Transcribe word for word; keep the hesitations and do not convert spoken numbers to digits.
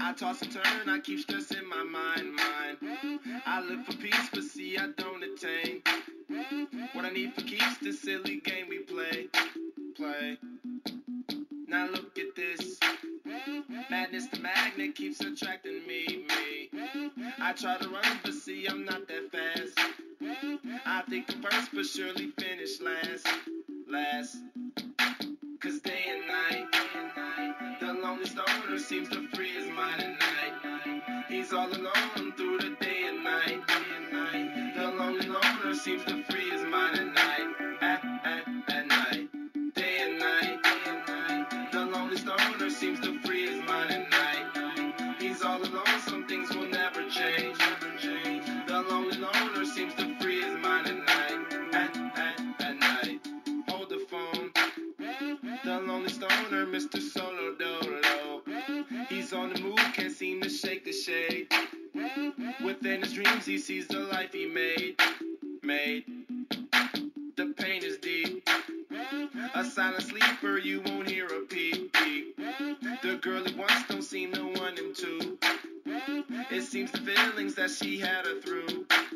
I toss and turn, I keep stressing my mind, mind. I look for peace, but see I don't attain. What I need for keeps this silly game we play, play. Now look at this. Madness, the magnet keeps attracting me, me. I try to run, but see I'm not that fast. I think I'm first, but surely finish last, last. Cause day and night, the lonely stoner seems to free his mind at night. He's all alone through the day and night. The lonely loner seems to free his mind at night, at, at, at night. Day and night, the lonely stoner seems to free his mind at night. He's all alone, some things will never change. The lonely loner seems to free his mind at night, at, at, at night. Hold the phone. The lonely stoner, Mister Solo Dolo. He's on the move, can't seem to shake the shade. Within his dreams, he sees the life he made, made. The pain is deep. A silent sleeper, you won't hear a peep, peep. The girl he wants don't seem to want him to. It seems the feelings that she had her through.